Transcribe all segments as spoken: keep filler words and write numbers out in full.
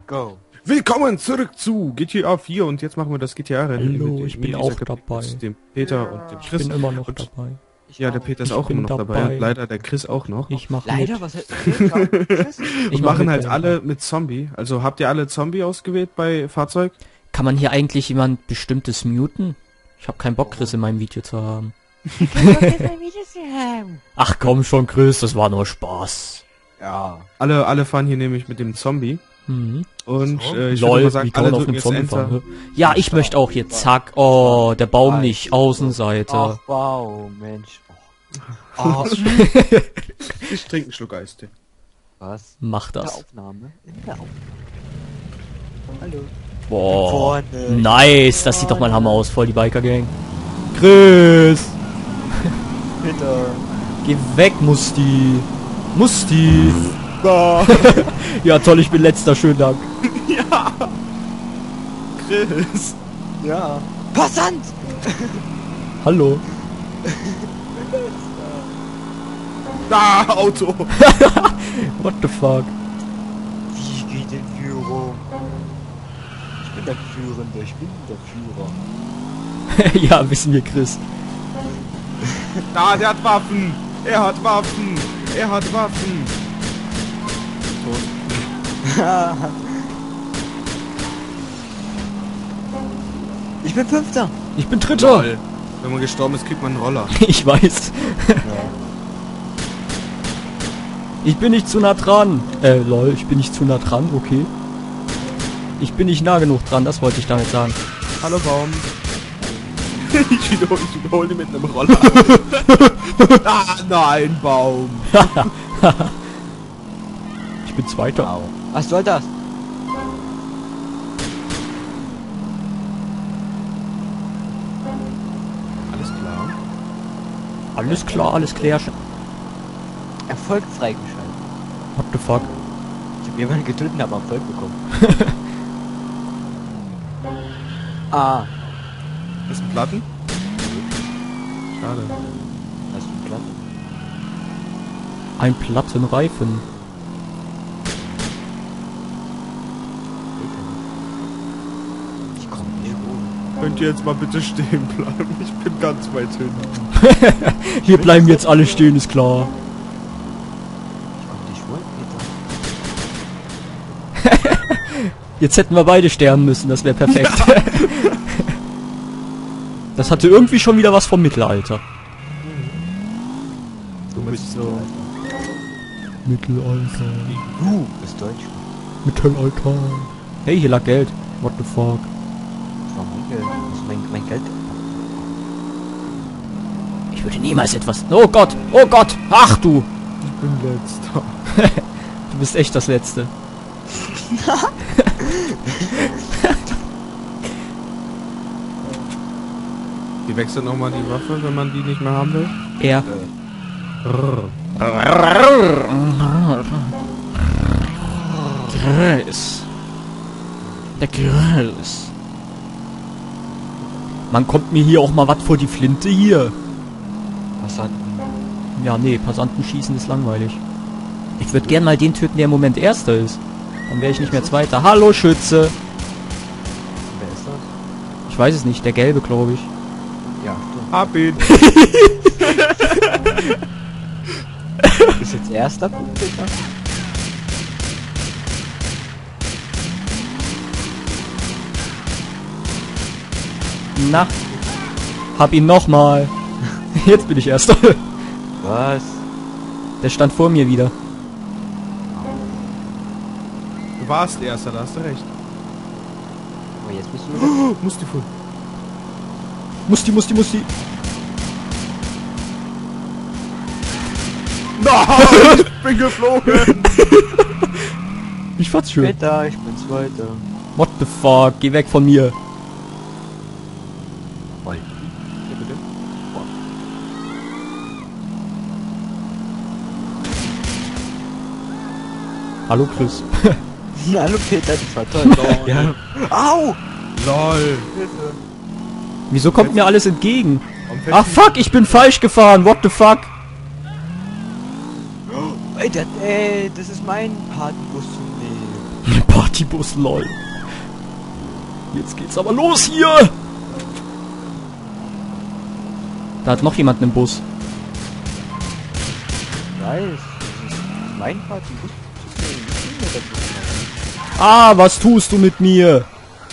Go. Willkommen zurück zu G T A vier und jetzt machen wir das G T A-Rennen. Hallo, ich bin auch dabei. Dem Peter und dem Chris. Ich bin immer noch und dabei. Ja, der Peter ist Ich auch bin immer noch dabei. dabei. Und leider der Chris auch noch. Ich mach Leider, mit. was heißt Wir Ich mach machen mit, halt wenn alle mit Zombie. Also habt ihr alle Zombie ausgewählt bei Fahrzeug? Kann man hier eigentlich jemand Bestimmtes muten? Ich habe keinen Bock, Chris in meinem Video zu haben. Ach komm schon, Chris, das war nur Spaß. Ja. Alle, alle fahren hier nämlich mit dem Zombie. Mhm. Und So? äh, ich Lol, würde mal wie sagen, kann alle man auf drücken einem jetzt Zombie Enter. fahren? hä? Ja, ich möchte auch hier. Zack. Oh, der Baum nicht. Außenseite. Ach, wow, Mensch. Oh. Ich trinke einen Schluck Eistee. Was? Mach In der das. Aufnahme? In der Aufnahme. Hallo. Boah. Vorne. Nice. Das sieht doch mal Hammer aus. Voll die Biker-Gang. Chris. Bitte. Geh weg, Musti. Musti. Ja, toll, ich bin letzter. Schönen Dank. Ja! Chris! Ja. Passant! Hallo. Ah, Auto! What the fuck? Wie geht in Führung? Ich bin der Führende, ich bin der Führer. Ja, wissen wir, Chris. Da, der hat Waffen! Er hat Waffen! Er hat Waffen! Ich bin Fünfter. Ich bin Dritter. Lol. Wenn man gestorben ist, kriegt man einen Roller. Ich weiß. Ich bin nicht zu nah dran. Äh, lol, ich bin nicht zu nah dran, okay. Ich bin nicht nah genug dran, das wollte ich damit sagen. Hallo Baum. Ich wiederhole, ich wiederhole mit einem Roller. Ah, nein, Baum. Ich bin Zweiter. Was soll das? Alles klar. Alles klar, alles klar. Erfolg freigeschaltet. What the fuck? Ich hab jemanden getötet und hab Erfolg bekommen. Ah. Ist ein Platten? Schade. Hast du einen Platz? Ein Plattenreifen. Ich komm nicht hoch. Könnt ihr jetzt mal bitte stehen bleiben? Ich bin ganz weit hinten. Hier bleiben jetzt alle stehen, ist klar. Ich komm nicht hoch, Peter. Jetzt hätten wir beide sterben müssen, das wäre perfekt. Das hatte irgendwie schon wieder was vom Mittelalter. Du bist so. Mittelalter. Du bist Deutsch. Mittelalter. Hey, hier lag Geld. What the fuck? Das war mein Geld. Das ist mein, mein Geld. Ich würde niemals etwas... Oh Gott! Oh Gott! Ach du! Ich bin letzter. Du bist echt das Letzte. Die wechselt nochmal die Waffe, wenn man die nicht mehr haben will. Er. Chris. Der Chris. Man kommt mir hier auch mal was vor die Flinte hier. Passanten. Ja, nee, Passanten schießen ist langweilig. Ich würde gern mal den töten, der im Moment Erster ist. Dann wäre ich nicht mehr Zweiter. Hallo, Schütze. Wer ist das? Ich weiß es nicht, der Gelbe, glaube ich. Ja, stimmt. Hab ihn. Du bist jetzt erster Punkt, Peter? Na, hab ihn nochmal. Jetzt bin ich Erster. Was? Der stand vor mir wieder. Du warst Erster, da hast du recht. Aber jetzt bist du wieder. Oh, musst du voll. Musti, Musti, Musti. Nein, ich bin geflogen. Ich fand's schön. Peter, ich bin Zweiter. What the fuck? Geh weg von mir. Voll. Ja, bitte. Hallo, Chris. Hallo Peter, das war toll. Ja. Au! Lol. Wieso kommt mir alles entgegen? Warum Ach fällst fuck, ich bin falsch gefahren. What the fuck? Ey, das, ey, das ist mein Patenbus zum Leben. Partybus, lol. Jetzt geht's aber los hier! Da hat noch jemand einen Bus. Nice. Das ist mein Partybus. Das ist nicht mehr der Bus. Ah, was tust du mit mir?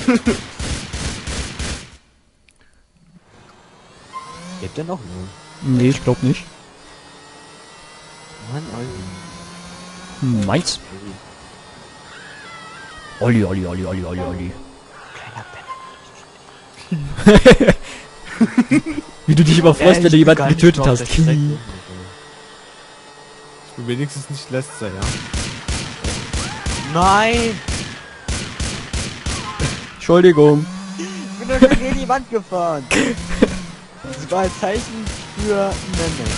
Lebt der noch? Ne? Nee, ich glaub nicht. Mann, Alter. Hm, meins? Olli, Olli, Olli, Olli, Olli, Olli. Kleiner Penner. Wie du dich überfreust, Ja, wenn du ich bin jemanden gar nicht getötet auf hast. der Strecke. Ki. Ich bin wenigstens nicht letzter, ja. Nein! Entschuldigung. Ich bin doch gegen die Wand gefahren. Das war ein Zeichen für Memme.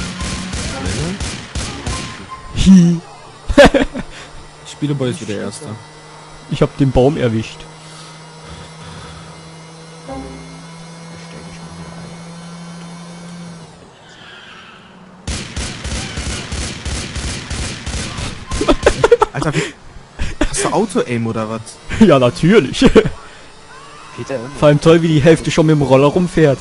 Hi. Spieleboy ist wieder Erster. Ich hab den Baum erwischt. Alter, wie... Hast du Auto-Aim oder was? Ja, natürlich. Peter immer. Vor allem toll, wie die Hälfte schon mit dem Roller rumfährt.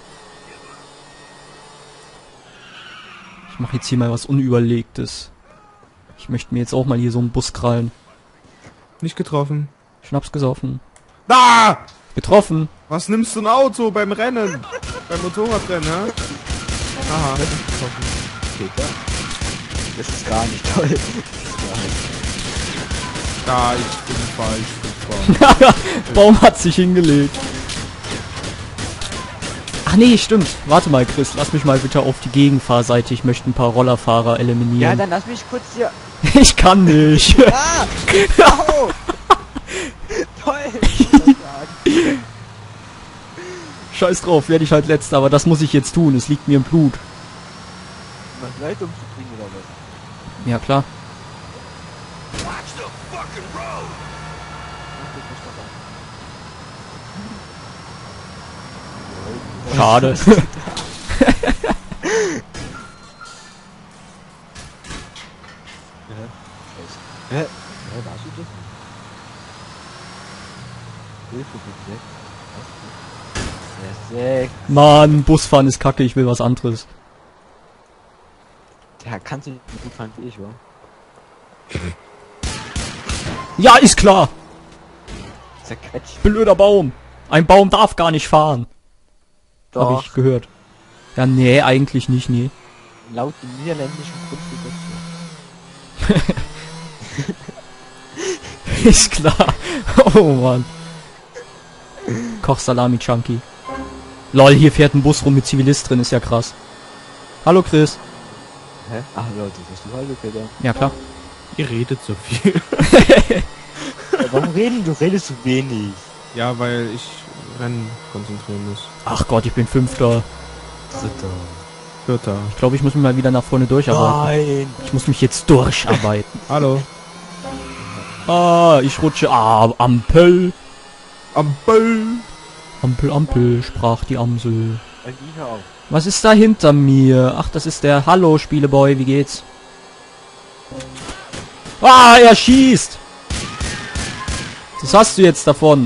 Ich mache jetzt hier mal was Unüberlegtes. Ich möchte mir jetzt auch mal hier so einen Bus krallen. Nicht getroffen. Schnaps gesoffen. Da! Getroffen. Was nimmst du ein Auto beim Rennen? Beim Motorradrennen, hä? Aha, getroffen. Peter? Das ist gar nicht toll. Das ist gar nicht. Da, ich bin falsch gefahren. Baum hat sich hingelegt. Ach nee, stimmt. Warte mal, Chris. Lass mich mal bitte auf die Gegenfahrseite. Ich möchte ein paar Rollerfahrer Ja, eliminieren. dann lass mich kurz hier... Ich kann nicht. Ah! Au! Toll! Scheiß drauf, werde ich halt letzter, aber das muss ich jetzt tun. Es liegt mir im Blut. Was Leute umzubringen oder was? Ja, klar. Schade. Hä? Hä? Hä? Warst du das? Hilfe, bitte. Was? Sechs. Mann, Busfahren ist kacke, ich will was anderes. Der kannst du nicht so gut fahren wie ich, wa? Ja, ist klar. Zerquetscht. Blöder Baum. Ein Baum darf gar nicht fahren. Hab Doch. ich gehört. Ja, nee, eigentlich nicht, nee. Laut dem niederländischen Grundgesetz. Ist klar. Oh Mann. Koch Salami Chunky. Lol, hier fährt ein Bus rum mit Zivilist drin, ist ja krass. Hallo Chris. Hä? Ach Leute, das ist du hallo, Peter. Ja klar. Ihr redet so viel. Ja, warum reden du? Redest du wenig. Ja, weil ich Rennen konzentrieren muss. Ach Gott, ich bin Fünfter. Dritter. Vierter. Ich glaube, ich muss mich mal wieder nach vorne durcharbeiten. Nein! Ich muss mich jetzt durcharbeiten. Hallo. Ah, ich rutsche. Ah, Ampel. Ampel. Ampel, Ampel, sprach die Amsel. Und ich auch. Was ist da hinter mir? Ach, das ist der Hallo, Spieleboy, wie geht's? Ah, er schießt! Was hast du jetzt davon?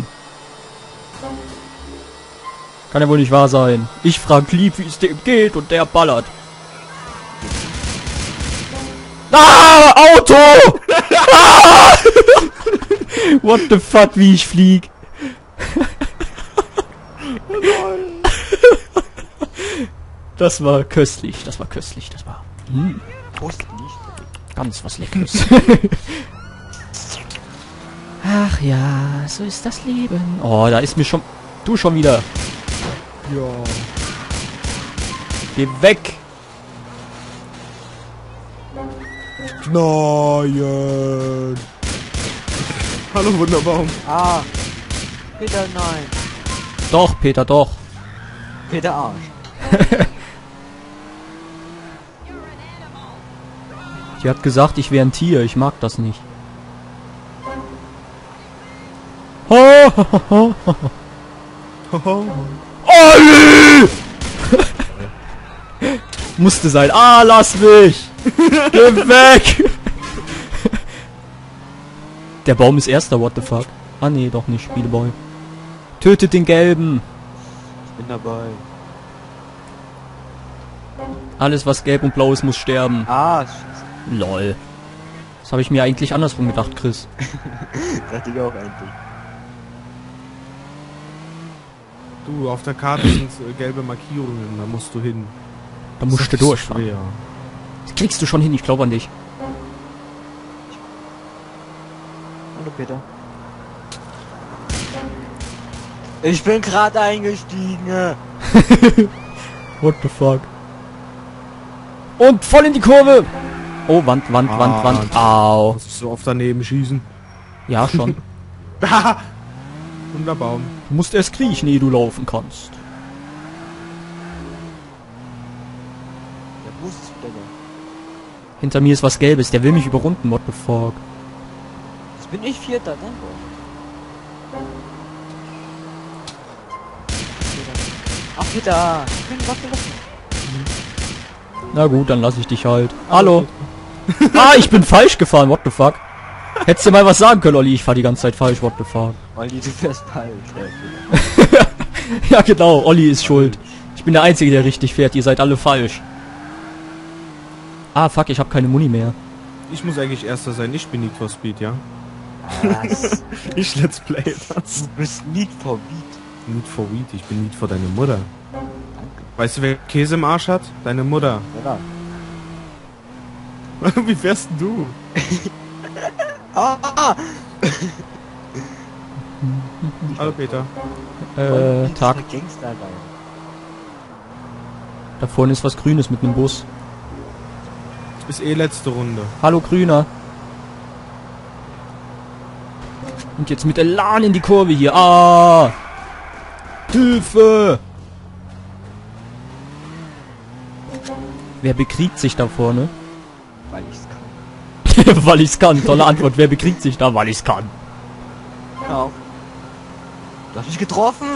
Kann ja wohl nicht wahr sein. Ich frag lieb, wie es dem geht und der ballert. Ah, Auto! Ah! What the fuck, wie ich flieg. Das war köstlich, das war köstlich, das war hm, Prost nicht. ganz was Leckeres. Ach ja, so ist das Leben. Oh, da ist mir schon... Du schon wieder. Ja. Geh weg. Nein. Hallo Wunderbaum. Ah! Peter, nein! Doch, Peter, doch. Peter Arsch. Die hat gesagt, ich wäre ein Tier. Ich mag das nicht. Ho, ho, ho, ho, ho. Hoho. Olli! Musste sein. Ah, lass mich! Geh weg! Der Baum ist erster, what the fuck? Ah nee, doch nicht, Spieleboy. Tötet den Gelben! Ich bin dabei. Alles was gelb und blau ist, muss sterben. Ah, scheiße. Lol. Das habe ich mir eigentlich andersrum gedacht, Chris. Dachte ich auch eigentlich. Du, auf der Karte sind äh, gelbe Markierungen, da musst du hin. Da musst du Das ist durchfahren. schwer. Das kriegst du schon hin, ich glaube an dich. Hallo Peter. Ich bin gerade eingestiegen. What the fuck? Und voll in die Kurve! Oh, Wand, Wand, Ah, Wand, Wand. Au. Muss ich so oft daneben schießen. Ja, schon. Und der Baum. Du musst erst kriechen, ehe du laufen kannst. Der Bus ist wieder da. Hinter mir ist was Gelbes, der will mich überrunden, what the fuck. Jetzt bin ich Vierter, danke. Ach, Peter. Ich bin was gelassen. Na gut, dann lass ich dich halt. Hallo. Ah, ich bin falsch gefahren, what the fuck. Hättest du mal was sagen können, Olli, ich fahr die ganze Zeit falsch, what the fuck. Olli, du fährst falsch. Ja, Peter. Ja genau, Olli ist schuld. Ich bin der Einzige, der richtig fährt, ihr seid alle falsch. Ah, fuck, ich habe keine Muni mehr. Ich muss eigentlich Erster sein, ich bin Need for Speed, ja? Was? Ich Let's Play das. Du bist Need for Beat. Need for Weed, ich bin Need for deine Mutter. Weißt du, wer Käse im Arsch hat? Deine Mutter. Ja. Wie fährst denn du? Ah, ah. Hallo Peter. Äh, Tag. Gangster rein. Da vorne ist was Grünes mit einem Bus. Ist eh letzte Runde. Hallo Grüner. Und jetzt mit Elan in die Kurve hier. Ah! Hilfe! Wer bekriegt sich da vorne? Weil ich's kann. Weil ich's kann. Tolle Antwort. Wer bekriegt sich da? Weil ich's kann. Hör auf. Du hast mich getroffen.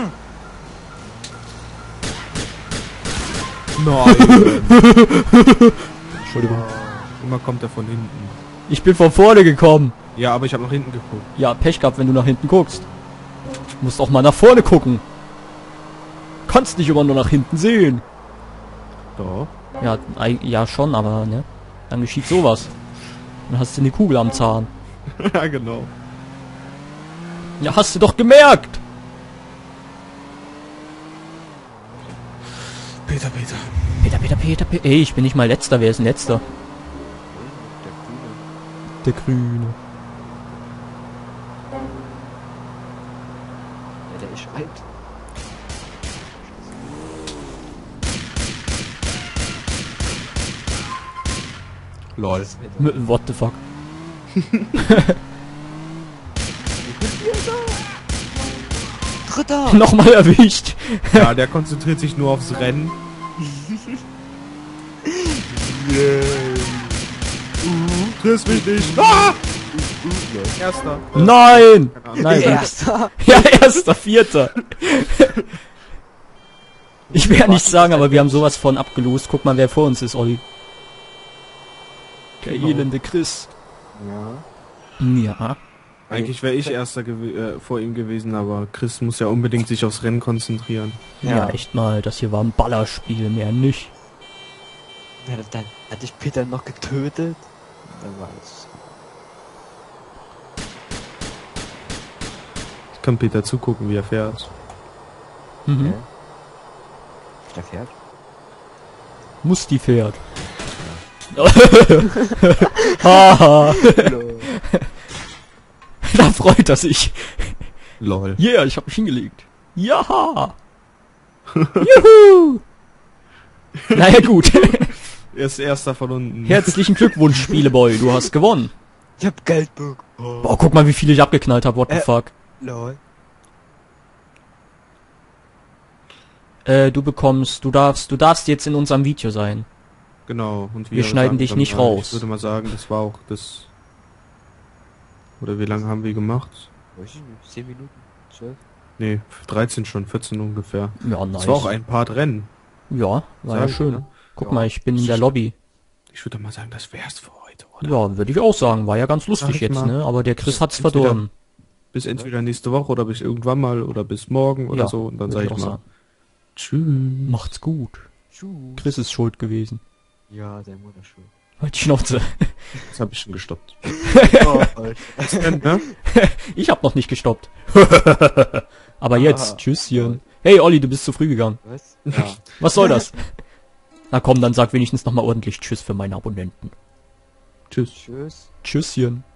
Nein. Entschuldigung. Immer kommt er von hinten. Ich bin von vorne gekommen. Ja, aber ich habe nach hinten geguckt. Ja, Pech gehabt, wenn du nach hinten guckst. Du musst auch mal nach vorne gucken. Kannst nicht immer nur nach hinten sehen. Doch. Ja, ei- ja schon, aber ne? Dann geschieht sowas. Dann hast du eine Kugel am Zahn. Ja, genau. Ja, hast du doch gemerkt. Peter, Peter. Peter, Peter, Peter, Peter. Ey, ich bin nicht mal letzter. Wer ist denn letzter? Der Grüne. Der Grüne. Ja, der ist alt. Lol. M- What the fuck? Dritter. Nochmal erwischt. Ja, der konzentriert sich nur aufs Rennen. Uh, triffst mich nicht. Ah! Erster. Nein! Keine Ahnung. Nein, Erster. ja, erster, vierter. Ich werde nichts sagen, aber wir haben sowas von abgelost. Guck mal, wer vor uns ist, Olli. Der Genau. elende Chris. Ja. Ja. Eigentlich wäre ich Erster gew äh, vor ihm gewesen, aber Chris muss ja unbedingt sich aufs Rennen konzentrieren. Ja, Ja. echt mal. Das hier war ein Ballerspiel, mehr nicht. Ja, dann hatte ich Peter noch getötet. Dann war es. Ich kann Peter zugucken, wie er fährt. Mhm. Ja. Der fährt. Musti fährt. Haha. Da freut er sich. Lol. Yeah, ich hab mich hingelegt. Ja. Juhu. Naja, gut. Er ist Erster von unten. Herzlichen Glückwunsch, Spieleboy. Du hast gewonnen. Ich hab Geld bekommen. Boah, guck mal, wie viel ich abgeknallt habe. What the Äh. fuck. Lol. Äh, du bekommst, du darfst, du darfst jetzt in unserem Video sein. Genau. Und Wir schneiden dich nicht langsam, äh, raus. Ich würde mal sagen, das war auch das... Oder wie lange haben wir gemacht? Weiß ich nicht. zehn Minuten? zwölf? Nee, dreizehn schon, vierzehn ungefähr. Ja, nice. Das war auch ein Part Rennen. Ja, war ja Sagen, schön. ne? Guck Ja. mal, ich bin in der Lobby. Ich würde mal sagen, das wär's für heute. Leute, oder? Ja, würde ich auch sagen. War ja ganz lustig Sag ich jetzt, mal. ne? Aber der Chris hat's Entweder- verdorben. Bis entweder nächste Woche oder bis irgendwann mal oder bis morgen oder Ja, so. Und dann würd sage ich auch mal, sagen. tschüss. Macht's gut. Tschüss. Chris ist schuld gewesen. Ja, dein Mutter schuld. Halt die Schnauze. Das habe ich schon gestoppt. Oh, Alter. ne? Ich hab noch nicht gestoppt. Aber jetzt, Ah. tschüsschen. Hey Olli, du bist zu früh gegangen. Was? Ja. Was soll das? Na komm, dann sag wenigstens nochmal ordentlich Tschüss für meine Abonnenten. Tschüss. Tschüss. Tschüsschen.